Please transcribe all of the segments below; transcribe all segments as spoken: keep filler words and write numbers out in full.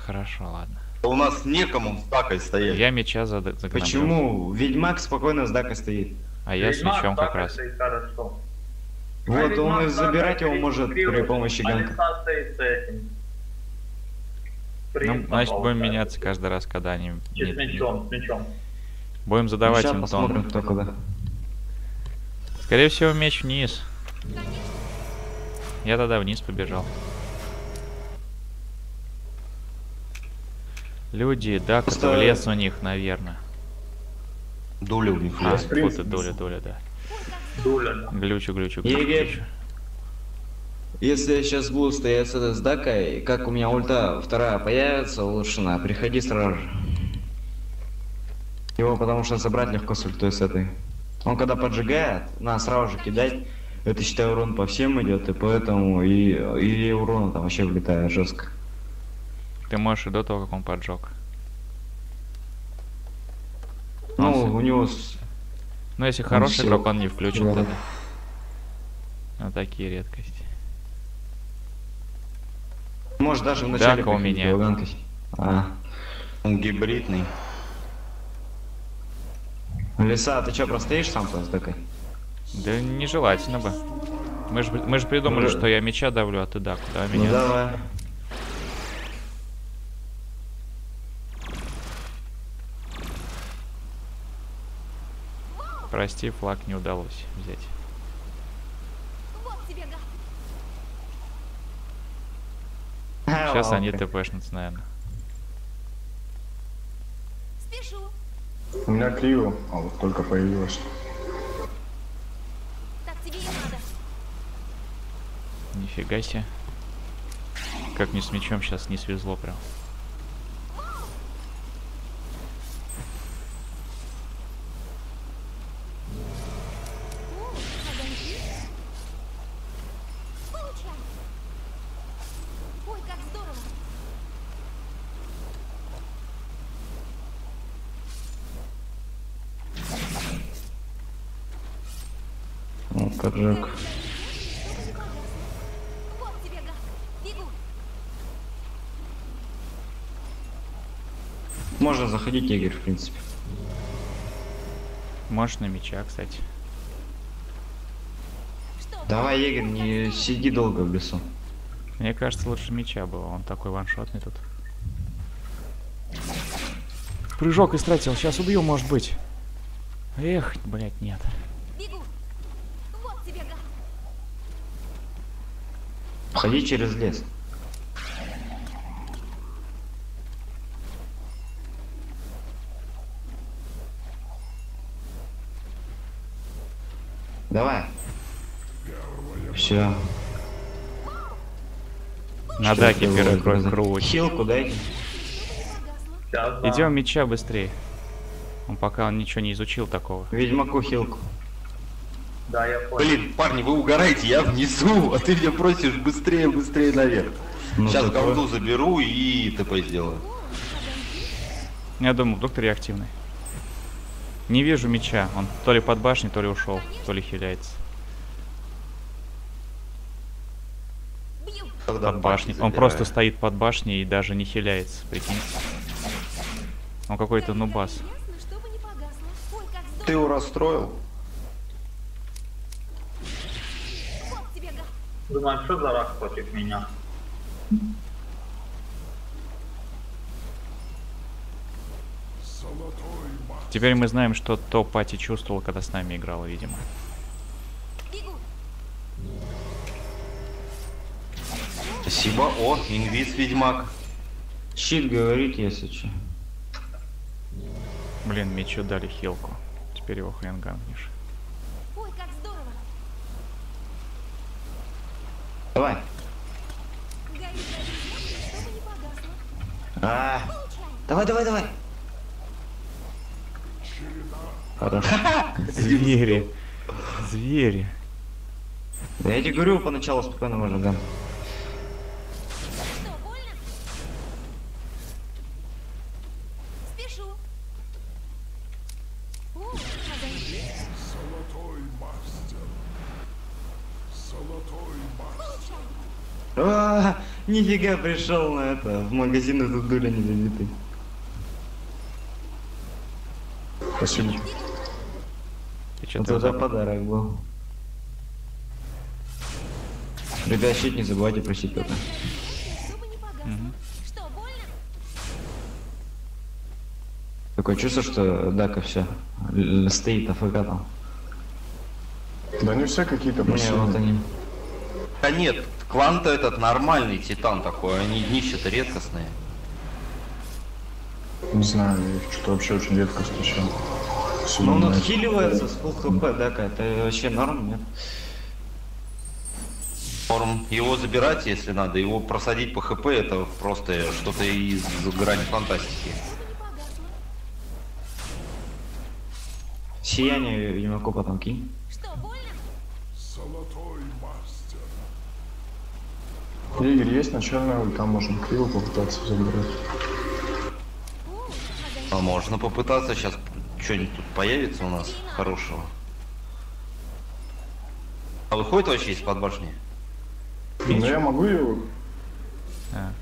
Хорошо, ладно. У нас некому с дакой стоять. Я меча зад- загнобил. Почему? Ведьмак спокойно с дакой стоит. А я с Ведьмак мечом как так раз. стоит хорошо. А Вот он ведьмак и так забирать его стоит может при криво, помощи а ганка. лиса стоит с этим. Ну, Принцем, значит, будем получается. меняться каждый раз, когда они... Че, нет, с мечом, с мечом. Будем задавать Сейчас им посмотрим, тон. кто куда. Скорее всего, меч вниз. Я тогда вниз побежал. Люди, да, это Просто- в лес у них, наверное. Дуля у них А, есть. вот и доля, доля, да. Дуля, да. Глючу, глючу, глючу, Егерь. глючу. Если я сейчас буду стоять с этой с дакой, как у меня ульта вторая появится улучшена, приходи сразу же. Его потому что забрать легко с ультой с этой. Он когда поджигает, на сразу же кидать, это считай урон по всем идет, и поэтому и, и урона там вообще влетает жестко. Ты можешь и до того, как он поджег. Ну, Он с- у него с- Ну, если хороший всё. игрок, он не включит Да. тогда. Вот такие редкости. может даже в начале Дака у приходить меня. его ганкать. А. Он гибридный. Лиса, ты что, простоишь сам с дакой? Да нежелательно бы. Мы же мы ж придумали, Ну, что я меча давлю, а ты да, куда Ну меня? давай. Прости, флаг не удалось взять. Вот тебе гад. Сейчас А, они ладно. ТПшнутся, наверное. Спешу. У меня криво, а вот только появилось. Так тебе и надо. Нифига себе. Как мне с мечом сейчас не свезло прям. О, подожди. Получай. Ой, как здорово. Ну, поджег. Чтобы не погасло. Вот тебе гад. Бегу. Можно заходить, Игорь, в принципе. Можешь на меча, кстати. Что? Давай, Егерь, не сиди долго в лесу. Мне кажется, лучше меча было. Он такой ваншотный тут. Прыжок истратил. Сейчас убью, может быть. Эх, блять, нет. Бегу. Вот тебе гад. Входи через лес. Давай. Все. На даке первый кровь кровь. Хилку дайте. Погасло. Сейчас, да. Идем меча быстрее. Он пока он ничего не изучил такого. Ведьмаку хилку. Да, я понял. Блин, парни, вы угораете, я внизу, а ты меня просишь быстрее, быстрее наверх. Ну, Сейчас такое. голду заберу и ТП сделаю. Я думал, доктор я активный. Не вижу меча. Он то ли под башней, то ли ушел, то ли хиляется. Бью. Когда Под башней. Он просто стоит под башней и даже не хиляется, прикинь. Он какой-то нубас. Ясно, чтобы не погасло. Ой, как здорово. Ты его расстроил? Вот тебе гад. Думаю, что за рак против меня? Теперь мы знаем, что то Пати чувствовал, когда с нами играла, видимо. Бегу. Спасибо. О, инвиз, ведьмак. Щит говорит, если что. Блин, мечу дали хилку. Теперь его хрен ганкнешь. Ой, как здорово. Давай. Горит на весь чтобы не погасло. А, Получай. давай, давай, давай. Хорошо. Звери. Звери. Да я тебе говорю, поначалу спокойно можно, да. Что, больно? Спешу. О, подожди. Получай. А, Нифига пришел на это. В магазин этот дуля не забитый. Спасибо. Ты что Вот ты это забыл? подарок был. Ребят, щит не забывайте просить это. Чтобы не погасло. Что, больно? Такое чувство, что Дака все стоит АФК там. Да не все какие-то Не, вот пассивные. они. Да нет, клан-то этот нормальный титан такой, они днища-то редкостные. Не знаю, я их что-то вообще очень редко встречал. Ну Особенно он на- отхиливается с фул хп, Дака, это вообще норм, нет? Норм. Его забирать, если надо, его просадить по хп, это просто что-то из грани фантастики. Чтобы не погасло. Сияние Ведьмаку потом кинь. Что, больно? Игорь, есть начальная ульта, можем криво попытаться забрать. О, огонь. А можно попытаться, сейчас что-нибудь тут появится у нас хорошего. А выходит вообще из-под башни? Но я могу ее... А.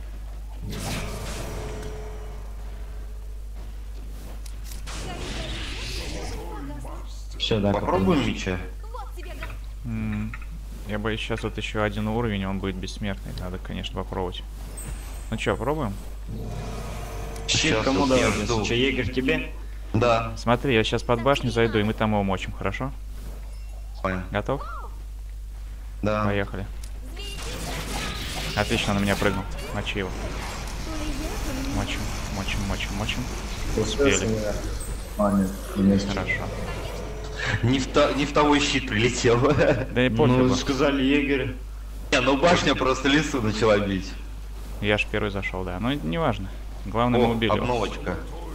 Все, Дака. Попробуем меча? Вот тебе, гад. М, Я боюсь, сейчас вот еще один уровень, он будет бессмертный. Надо, конечно, попробовать. Ну что, пробуем? Щит Сейчас кому вот я давать? жду. Че, Егерь тебе? Да, Смотри, я сейчас под башню зайду, и мы там его мочим, хорошо? понял. Готов? Да. Поехали. Отлично, на меня прыгнул. Мочи его. Мочим, мочим, мочим, мочим. Успели. А, нет, вместе. Хорошо. Не в, та- не в того щит прилетел. Да и Ну, пофигу. сказали Егерь. Не, ну башня просто лесу начала бить. Я ж первый зашел, да. Ну, неважно. Главное, мы О, убили его. обновочка.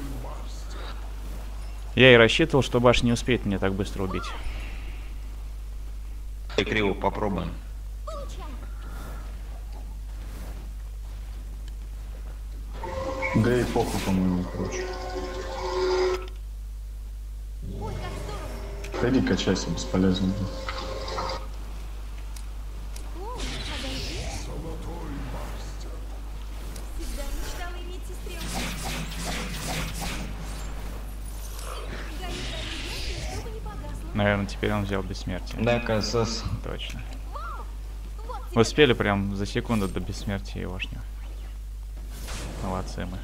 Я и рассчитывал, что башня не успеет меня так быстро убить. И криво попробуем. Да и похуй, по-моему, короче. Ой, как здорово. Ходи, качайся, бесполезно. О, огоньки. Всегда мечтала иметь сестренку. Горит, горит, яркий, чтобы не погасло. Наверное, теперь он взял бессмертие. Дака, сос. Точно. Вот тебе. Успели прям за секунду до бессмертия егошнего. Молодцы мы.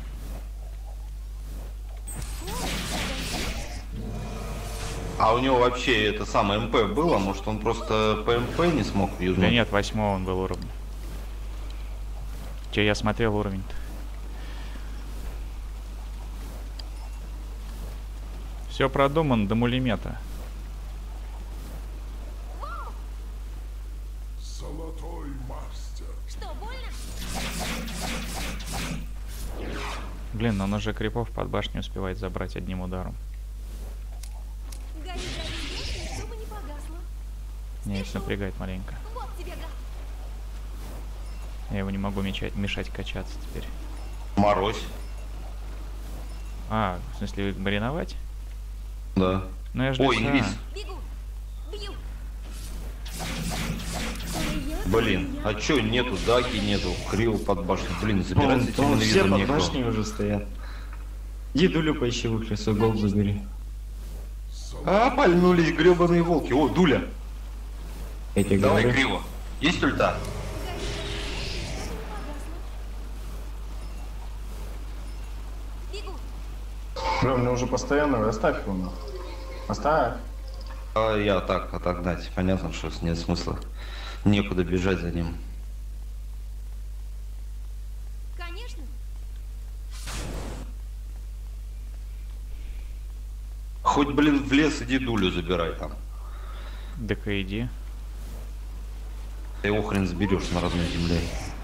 А у него вообще это самое МП было? Может он просто по МП не смог юзнуть? Да нет, восьмого он был уровень. Че, я смотрел уровень-то. Все продумано до мулиметра. Что, больно? Блин, но он уже крипов под башню успевает забрать одним ударом. Горит, горит, яркий, чтобы не погасло. Меня это напрягает маленько. Вот тебе, гад. Я его не могу мешать, мешать качаться теперь. Морозь. А, в смысле мариновать? Да. Ну я же Ой, лиса. инвиз. Бегу. Бью. Блин, а чё нету, даки нету, криво под башню. Блин, Он, забирать с этим он все инвизом под некого. башней уже стоят. Дедулю поищи в их лесу, гол забери. А, пальнулись гребаные волки. О, Дуля. Я тебе Давай, говорю. криво. Есть ульта? Бегу. Бля, мне уже постоянно, оставь его нахуй. Оставь. А я так отогнать. Понятно, что нет смысла. Некуда бежать за ним. Конечно. Хоть, блин, в лес иди Дулю забирай там. Так-ка иди. Ты его хрен заберешь на родной земле.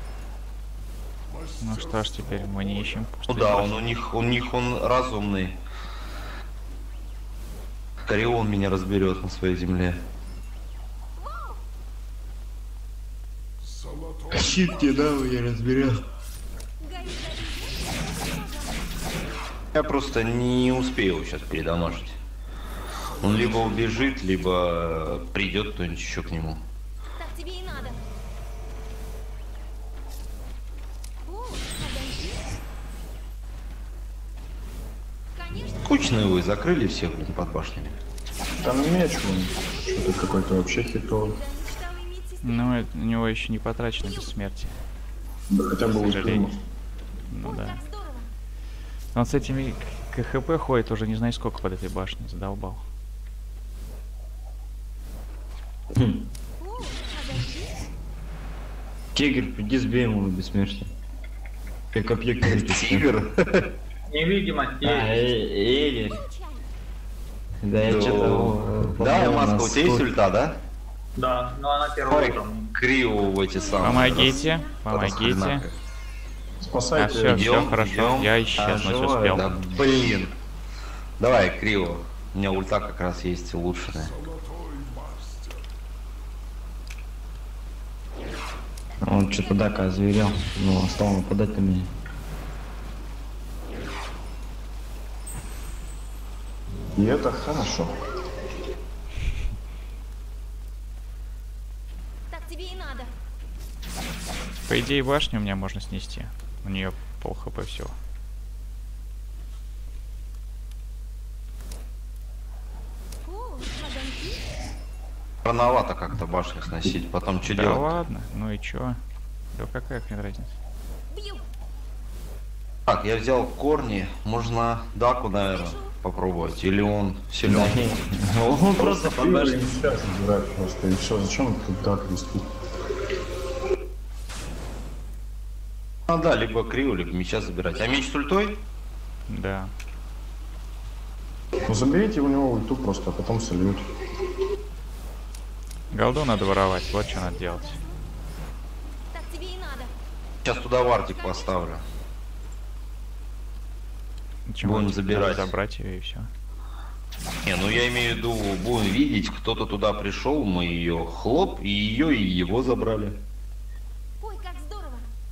Ну что ж, теперь мы не ищем. Ну пустых да, башен. он у них, у них он разумный. Скорее он меня разберет на своей земле. Щит тебе дал, я разберем. Горит, горит, яркий, Я просто не успею его сейчас передамажить. Он либо убежит, либо придет кто-нибудь еще к нему. так тебе и надо. Скучные вы, закрыли всех, блин, под башнями. Там меч, вон, что-то какой-то вообще хитовый. Мечтала иметь сестру. Ну, это, у него еще не потрачено бессмертие. Да хотя бы К сожалению. успел. Ну Ой, да. как здорово. Он с этими КХП ходит уже не знаю сколько под этой башней, задолбал. О, подожди. Тигр, приди сбей ему на бессмертие. Как копье какое-то. Тигр? Невидимость А, есть. э- Эли. Получай. Да, я что-то... Да, Маска, у тебя есть ульта, да? Да, но она Давай первый уровень. Крио в эти самые. Помогите, раз- помогите. расхренака. А Спасайте. все, все Идём, хорошо. идём. Я исчезнуть живой, успел. Да блин. Давай, Крио. У меня ульта как раз есть улучшенная. Он что-то Дака озверел. Ну, стал нападать на меня. И это хорошо. Так тебе и надо. По идее, башню у меня можно снести. У нее пол хп всего. О, огоньки. Рановато как-то башню сносить. Потом что Да делать? ладно, ну и чё? Да какая хрен разница? Бью. Так, я взял корни. Можно Даку, наверное, попробовать. Или он силен? Он просто под башней. Сейчас забирать просто. И все, зачем тут так вести? А, да, либо Крио, либо меча забирать. А меч с ультой? Да. Ну заберите у него ульту просто, а потом сольют. Голду надо воровать, вот что надо делать. Так тебе и надо. Сейчас туда вартик поставлю. Ничего, Будем надо забирать. забрать ее и все. Не, ну я имею в виду, будем видеть, кто-то туда пришел, мы ее хлоп, и ее, и его забрали. Ой, как здорово.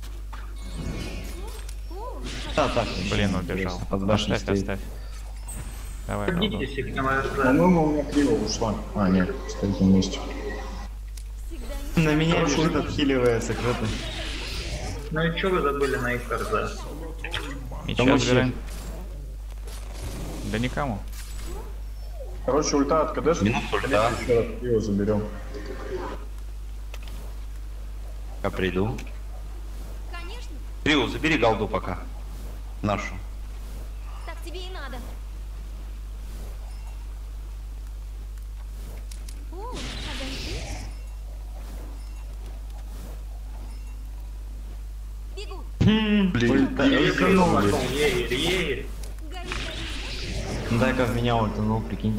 О, Да, так. Блин, вообще убежал. интересно. Под башней Оставь, стоит. оставь. Давай, голду. Садитесь их на МС. По-моему, у меня криво ушла. А, нет, стоит на месте. всегда не... На меня бежит, отхиливается кто-то. Ну и что вы забыли на их РЗ? Меча Кому забираем. Да никому. Короче, ульта от КДшки. Минус ульта. Еще раз криво заберем. Я приду. Конечно. Крио, забери голду пока. Нашу. Так тебе и надо. О, огоньки. Бегу. Блин. Егерь пошел, егерь, егерь. Гори, гори. Ну, Дай-ка в меня ультанул, прикиньте.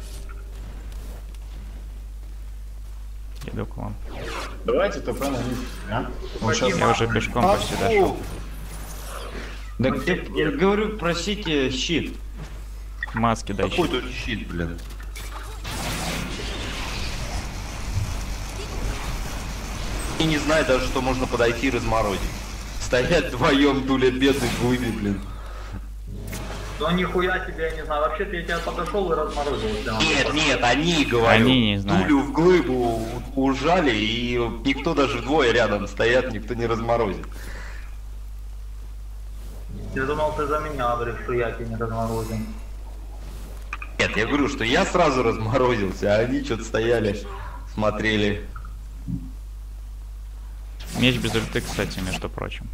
Иду к вам. Давайте ТП на них, а? Он сейчас... Я уже пешком почти дошел. Да где, я говорю, просите щит. Маски дай. Какой тут щит, блин? И не знаю даже, что можно подойти и разморозить. Стоять вдвоем, дулят бедных глыби, блин. Ну нихуя тебе, я не знаю. Вообще-то я тебя подошел и разморозил. тебя. Нет, нет, они, говорю, Они не знают. дулю в глыбу у- ужали, и никто даже вдвое рядом стоят, никто не разморозит. Я думал, ты за меня говоришь, что я тебя не разморозил. Нет, я говорю, что я сразу разморозился, а они что-то стояли, смотрели. Меч без ульты, кстати, между прочим.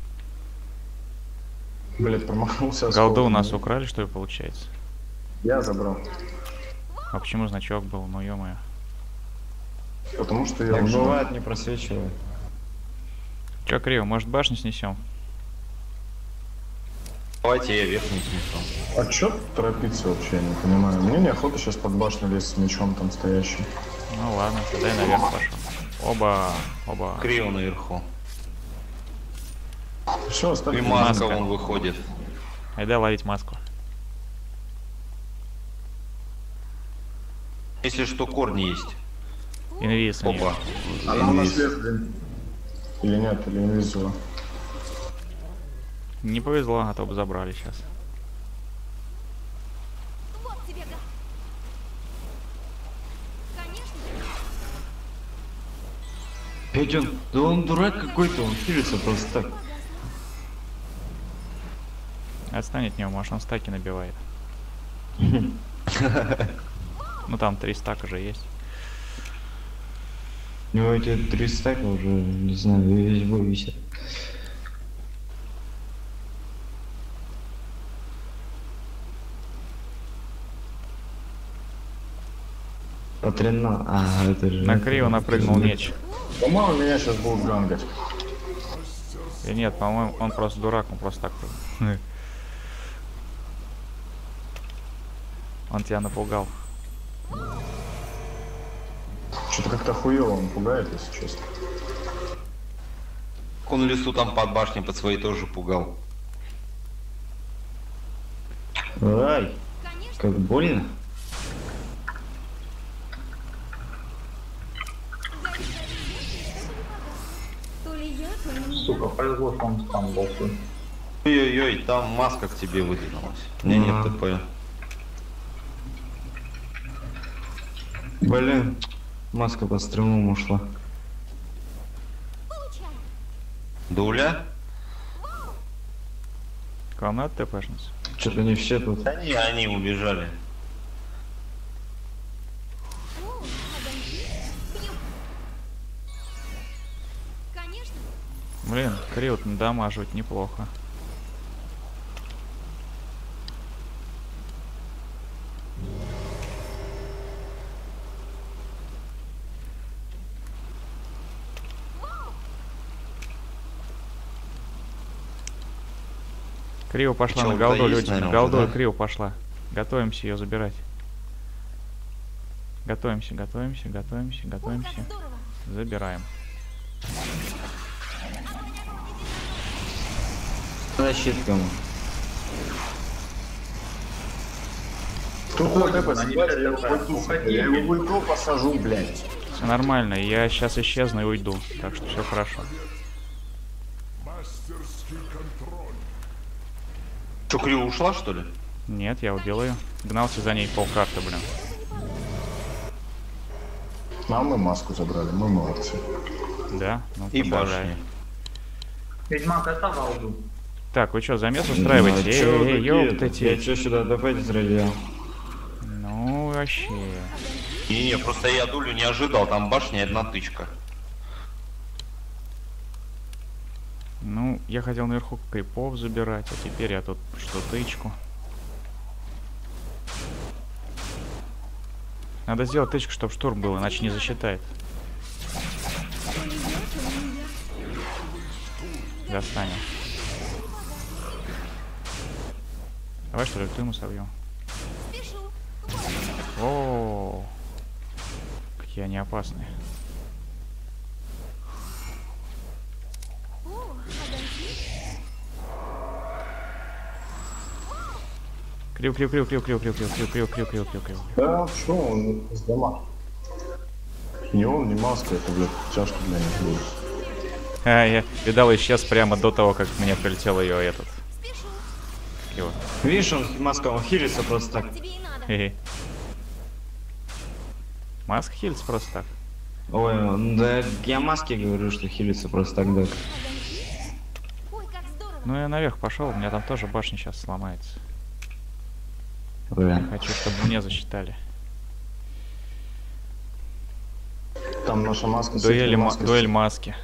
Блять, промахнулся. Голду у осколком. нас украли, что ли, получается? Я забрал. А почему значок был? Ну ё-моё. Потому что я Так уже... бывает, не просвечивает. Чё, Крио, может башню снесем? Давайте я верхний снесу. А чё торопиться вообще, я не понимаю. Мне неохота сейчас под башню лезть с мечом там стоящим. Ну ладно, тогда я наверх пошел. Оба, оба. Крио наверху. Все, И оставь. маска Маска. вон выходит. Айда ловить маску. Если что, корни есть. Инвиз у неё. Опа. Она у нас Инвиз. лес, блин. Или нет, или инвизила. Не повезло, а то бы забрали сейчас. Вот тебе, га. Конечно. Ведь он, да он дурак какой-то, он хилится просто так. Отстань от него, может он стаки набивает. Ну там три стака же есть. У него эти три стака уже, не знаю, весь бой висят. По тренам. А, это же... На криво напрыгнул меч. По-моему, меня сейчас будут гангать. И нет, по-моему, он просто дурак, он просто так. Он тебя напугал. Что-то как-то хуево он пугает, если честно. Он лесу там под башней под своей тоже пугал. Ай, Конечно. как больно. То ли я, то ли не Сука, повезло, что он там был. Ой-ой-ой, там маска к тебе выдвинулась. У меня Ага. нет ТП. Блин, маска по стрелу ушла. получай. Дуля? К вам надо ТПшница? Что-то не все тут. Да не, они убежали. О, подожди. Бью. Конечно. Блин, криот надамаживать неплохо. Крио пошла Чё, на голду, есть, люди. На наверное, голду уже, да? Крио пошла. Готовимся ее забирать. Готовимся, готовимся, готовимся, Ой, готовимся. как здорово. Забираем. Защиткам. Тут Ой, ТП, они я все его ТП. в ульту, Уходи. я его в ульту посажу, блядь. Все нормально, я сейчас исчезну и уйду. Так что все хорошо. Что, Крю ушла, что ли? Нет, я убил ее. Гнался за ней полкарты, блин. А мы маску забрали, мы молодцы. Да, ну И поздравляю. башни. Ведьмак, это Валду. Так, вы что, замес устраиваете? Ну, Эй, а чё вы эй, такие-то? ёптати. Я чё сюда допать зря. Ну, вообще. Не-не, просто я Дулю не ожидал, там башня и одна тычка. Ну, я хотел наверху крипов забирать, а теперь я тут что тычку. Надо сделать тычку, чтобы штурм был, иначе не засчитает. То ли я, то ли не я. Достанем. Давай что ли ты ему собьем. Спешу. О, какие они опасные. О, подожди. Крю, крю, крю, крю, крю, крю, крю, крю, крю, крю, крю, крю, крю. Да, что он из дома? Ни он, ни маска, это, блядь, тяжко для них будет. А, я видал, исчез прямо до того, как мне прилетел ее этот. Спешу. Его. Видишь, он маска, он хилится просто так. Тебе и надо. Хе-хе. Маск хилится просто так. Ой, ну да я маске говорю, что хилится просто так, да. Подожди. Ой, как здорово. Ну я наверх пошел, у меня там тоже башня сейчас сломается. Блин. Хочу, чтобы мне засчитали. Там наша маска с Дуэль, этой ма- маской. дуэль маски.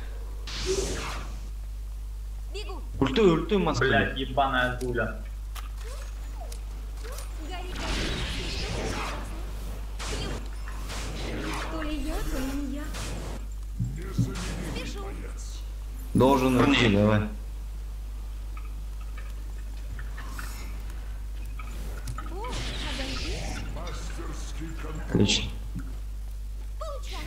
Бегу. Ультуй, ультуй маску. Блядь, ебаная Дуля. Гори, гори. Бью. То ли я, то ли не я. Спешу. Должен Верни. уйти, давай. О, подожди. Отлично. Получай.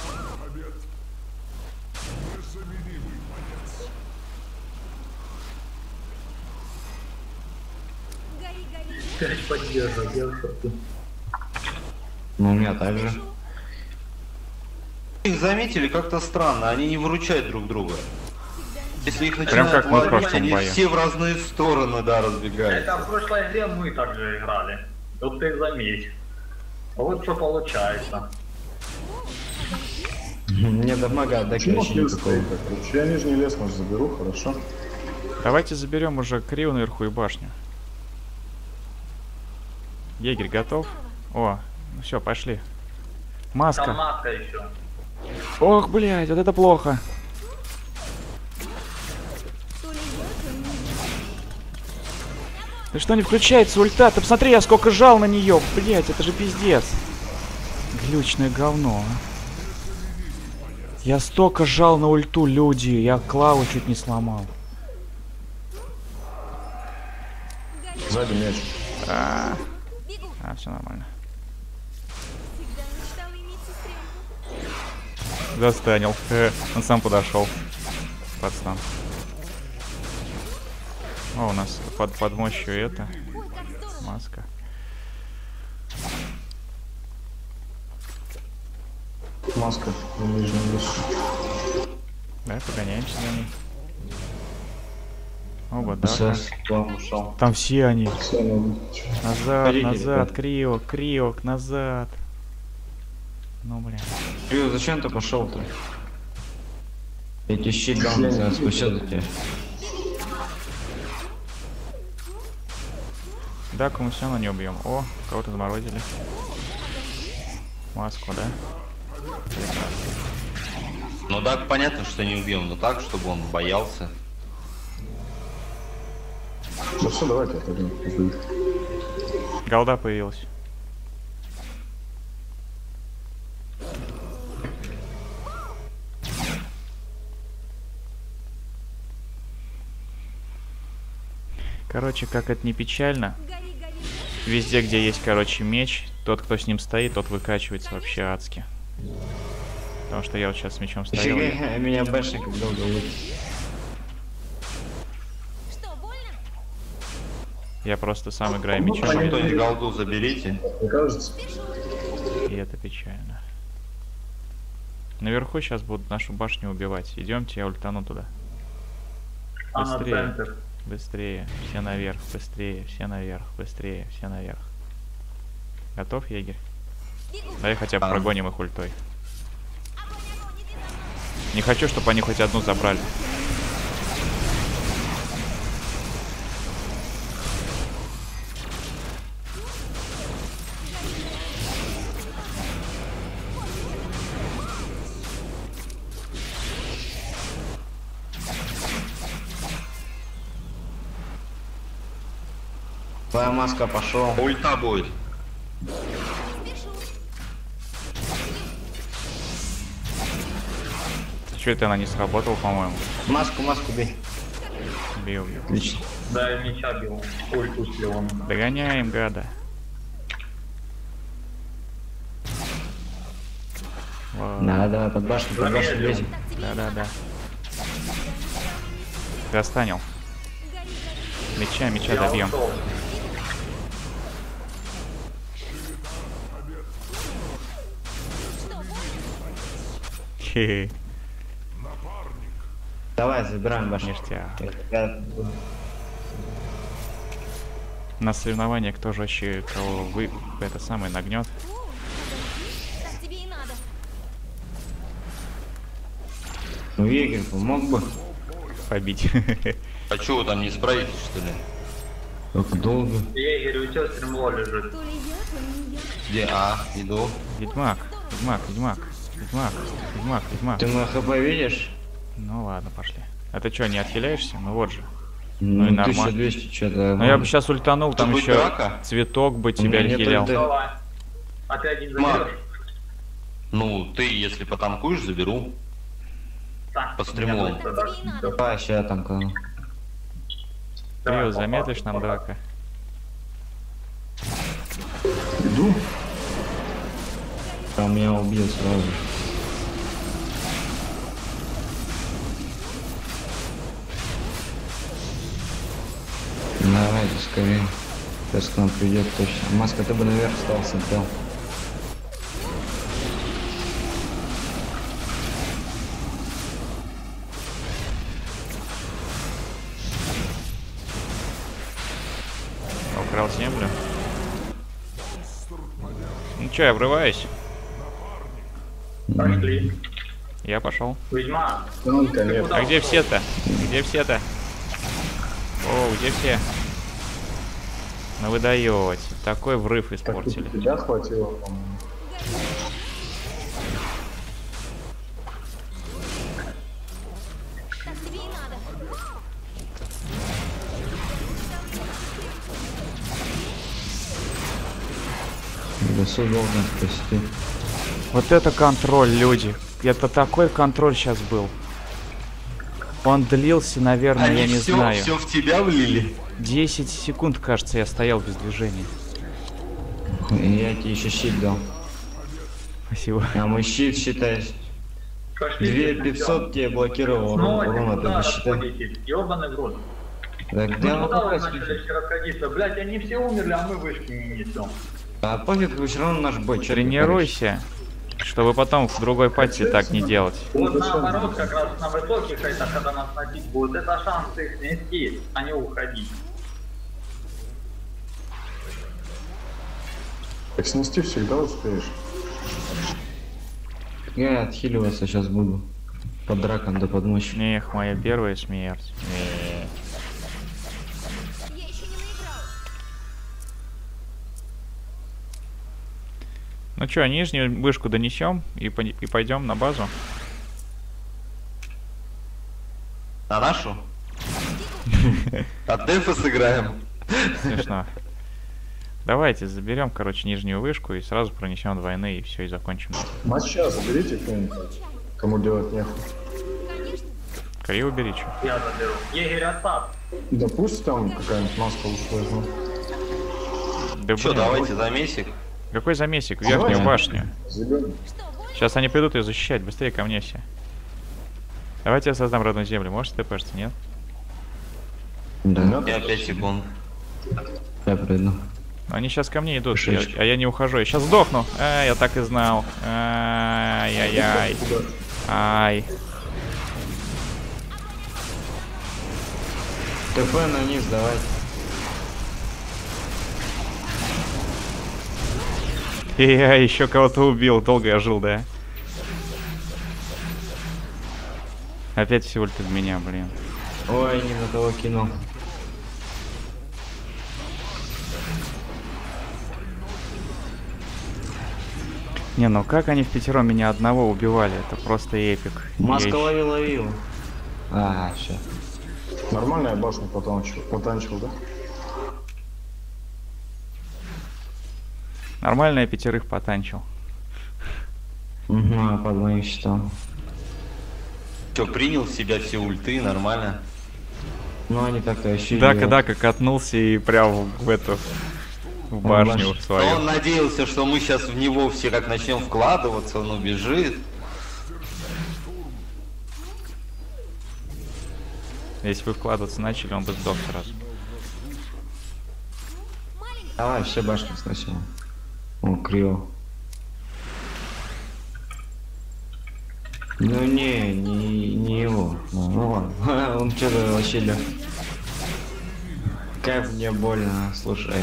Гори, гори. Опять поддерживай, девушка. Ну, у меня также. Спешу. Их заметили как-то странно, они не выручают друг друга. Если их Прям начинают как мы в ловить, прошлом они бою. все в разные стороны, да, разбегаются. Это в прошлой игре мы также играли. Вот ты заметь. А вот что получается. Мне дамага отдать Почему вообще слез никакого. стоит? Короче, я нижний лес, может, заберу, хорошо? Давайте заберем уже Крио наверху и башню. Егерь готов? О, ну все, пошли. Там Маска. маска еще. Ох, блядь, вот это плохо. То ли я, то ли не я. Ты что, не включается ульта? Ты посмотри, я сколько жал на нее. Блядь, это же пиздец. Глючное говно. а. Я столько жал на ульту, люди. Я Клаву чуть не сломал. Сзади мяч. А, Бегу. а все нормально. Всегда мечтала иметь сестренку. Застанил. Э, Он сам подошел. Пацан. О, у нас под, под мощью это. Ой, как здорово. Маска. Маска на нижнем лесу. Да, погоняемся за ней. Оба, да. СС, он ушел. Там все они. Все, ну, Назад, Ходите, назад, ребят. криок, криок, назад. Ну, бля. Ю, зачем ты пошел-то? Я тебе щит дал, не знаю, спасет за тебя. Даку мы все равно не убьем. О, кого-то заморозили. Маску, да? Ну так понятно, что не убьем, но так, чтобы он боялся. ну все, давайте отойдем. Голда появилась. Короче, как это не печально, Гори, гори. везде, где есть, короче, меч, тот, кто с ним стоит, тот выкачивается вообще адски. Потому что я вот сейчас с мечом стоял. и- Фига, меня бэшник долго будет. Что, больно? Я просто сам играю Ну, мечом, понятно. и, Кто-нибудь голду заберите. Мне кажется, и это печально. Наверху сейчас будут нашу башню убивать. Идемте, я ультану туда. А на Быстрее. центр. Быстрее, все наверх, быстрее, все наверх, быстрее, все наверх. Готов, егерь? Бегу. Давай хотя бы А. прогоним их ультой. Огонь, огонь, иди за мной. Не хочу, чтобы они хоть одну забрали. Твоя маска пошел. Ульта будет. Спешу. Что это она не сработала, по-моему? Маску, маску бей. Бил, бил. Отлично. Да, я меча бил. Ульту слил он. Догоняем, гада. Вот. Да, да, под башню, под башню Замедлил. лезем. Так тебе Да, и да, надо. да. Достанил. Гори, гори. Меча, меча Я добьем. ушел. Что, больно? Хе-хе. Давай, забираем башню. Ништяк. Я- На соревнованиях кто жестче, кого вы это самое нагнет. О, так тебе и надо. Ну, егерь помог бы. Побить. А что вы там не справитесь, что ли? Как долго. Егерь, у тебя стремло лежит. То ли я, то ли не я. Где? А, иду. Ведьмак, ведьмак, ведьмак, ведьмак, ведьмак, ведьмак. Ты мой хп видишь? Ну ладно, пошли. А ты что, не отхиляешься? Ну вот же. Ну и Ну, нормально. тысяча двести что-то. Ну я бы сейчас ультанул, там будет еще драка? цветок бы У тебя меня нет хилял. ульты. Давай. Опять не Мак. заберешь? Ну, ты, если потанкуешь, заберу. Так, По стремлу. мне Так просто тебе и так. надо. Давай, сейчас там кого. Давай, Рио, попал, замедлишь нам попал. драка? иду. Там меня убил сразу. Давайте скорее. Сейчас к нам придет точно. Маска, ты бы наверх встал, смотрел. Украл землю. Ну чё, я врываюсь? Пошли. Я пошел. Ведьма. Танка ты нет. куда А где ушел? все-то? Где все-то? О, где все? Ну вы даете. Такой врыв Так испортили. тут тебя хватило, по-моему. Так тебе и надо. Лесу должен спасти. Вот это контроль, люди. Это такой контроль сейчас был. Он длился, наверное, Они я не все, знаю. все в тебя влили. десять секунд, кажется, я стоял без движения. Я тебе еще щит дал. Спасибо. А мой щит, считай, Пошли, две всё. пятьсот тебе блокировал Ну, урон, урон куда это считай. расходитесь? Ёбаный в рот. Так, Ну да, ну куда вы какой начали смысл? все расходиться? Блять, они все умерли, а мы вышки не несем. А пофиг, вы все равно наш бой. чё ты Тренируйся, чтобы потом в другой пати так не делать. Вот наоборот, как раз на высоких айтах, когда нас носить будут, это шанс их снести, а не уходить. Так снести всегда успеешь. говоришь? Я отхиливаться сейчас буду. Под драком да под мощью. Эх, моя первая смерть. Эх. Я еще не наиграл. Ну чё, нижнюю вышку донесем и, по- и пойдем на базу. На нашу? От дефа сыграем. Смешно. Давайте заберем, короче, нижнюю вышку и сразу пронесем двойные и все, и закончим. Матча заберите кто-нибудь, кому делать нехуй. Конечно. Кори убери, чё. Я заберу. Егерь Асад. Да пусть там какая-нибудь маска ушла. Да Че, блин, давайте замесик. какой замесик? В верхнюю Давай. башню. Заберем. Что, больше? Сейчас они придут ее защищать, быстрее ко мне все. Давайте я создам родную землю. Можете ТПшиться, нет? Да, Я пять секунд. я приду. Но они сейчас ко мне идут, я- Шишечка. а я не ухожу. Я сейчас сдохну. А, я так и знал. Ай-яй-яй. Ай. ТП на низ давай. И я еще кого-то убил. Долго я жил, да? Опять все ульт в меня, блин. Ой, не на того кинул. Не, ну как они в пятером меня одного убивали? Это просто эпик. Я Маска ещё- лови, ловил. А, все. Нормальная башня потанчил, потанчил, да? Нормально я пятерых потанчил. Угу, а под моим щитом. Че, принял в себя все ульты, нормально. Ну они так-то вообще. Да, делают. когда как катнулся и прям в эту в башню башню. свою. Но он надеялся, что мы сейчас в него все как начнем вкладываться, он убежит. Если бы вкладываться начали, он бы сдох сразу. Давай, все башни сносим. О, криво. Ну не, не, не его. Ну, ну ладно. Он что-то вообще лег. Как мне больно, слушай.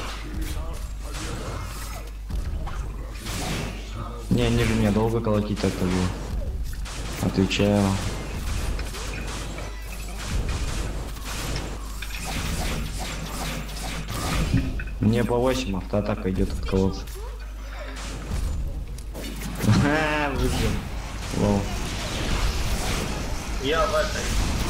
Не, они же меня долго колотить так-то было. Отвечаю. Мне по восемь автоатака идет от колодца. Ха, выжил. Лол. Я в этой.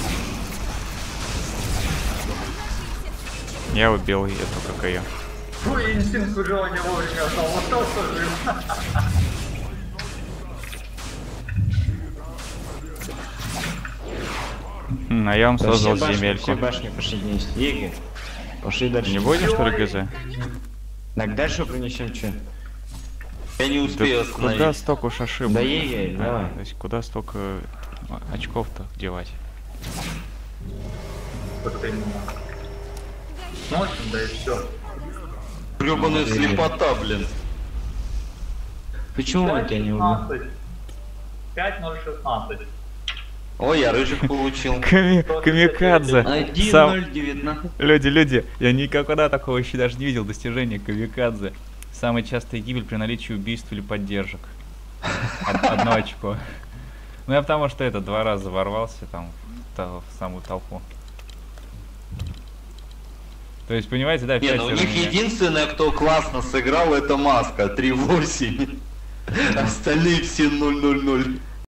Я убил эту, как ее. Ой, инстинкт выживания вовремя отдал. Вот то, что жив. М, А я вам Да создал все башни, земельку. все башни пошли вниз. Игорь, пошли дальше. Не будем, что ли, ГЗ? Так дальше принесем что? Я не Да успею куда остановить. столько уж ошибок? Да Игорь, А, давай. то есть куда столько а, очков-то девать? Вот именно. Носим, да и все. Гребаная слепота, блин. Почему он тебя не убил? пять ноль шестнадцать. Ой, я рыжик получил. Ками- Камикадзе. один Сам- ноль девятнадцать. Люди, люди, я никогда такого еще даже не видел достижения Камикадзе. Самая частая гибель при наличии убийств или поддержек. Од- Одно очко. Ну я потому что это два раза ворвался там в, та- в самую толпу. То есть, понимаете, да, Не, ну у них единственное, кто классно сыграл, это Маска три восемь. Остальные все ноль ноль ноль.